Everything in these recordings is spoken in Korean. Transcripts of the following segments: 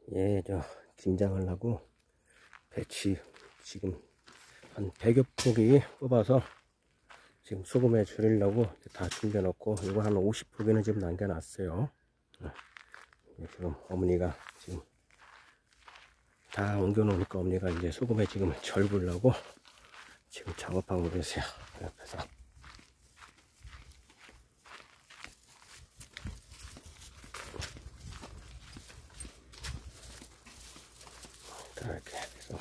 예, 김장하려고 배치 지금 한 100여 포기 뽑아서 지금 소금에 줄이려고 다 준비해 놓고, 이거 한 50포기는 지금 남겨 놨어요. 지금 어머니가 지금 다 옮겨 놓으니까 어머니가 이제 소금에 지금 절구려고 지금 작업하고 계세요. 옆에서. 이렇게 해서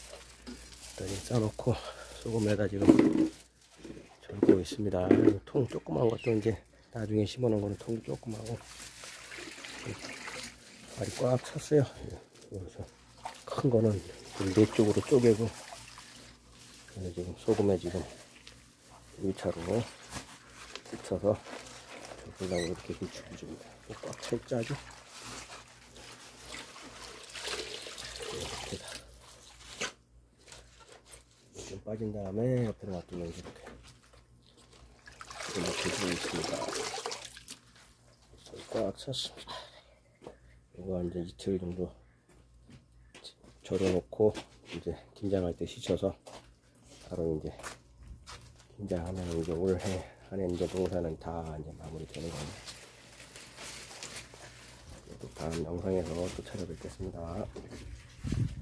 싸놓고 소금에다 지금 절고 있습니다. 통 조그만 것도 이제 나중에 심어 놓은 거는 통 조그마하고 알이 꽉 찼어요. 그래서 큰 거는 네 쪽으로 쪼개고, 그래서 지금 소금에 지금 1차로 붙여서 절구려고 이렇게 비추고 줍니다. 꽉 차 있죠, 아주. 이렇게 좀 빠진 다음에 옆으로 놔두면 이렇게 주고 있습니다. 꽉 찼습니다. 이거 이제 이틀 정도 절여놓고 이제 김장할 때 씻어서 바로 이제 김장하면 이제 올해 안에 이제 농사는 다 이제 마무리 되는 겁니다. 다음 영상에서 또 찾아뵙겠습니다.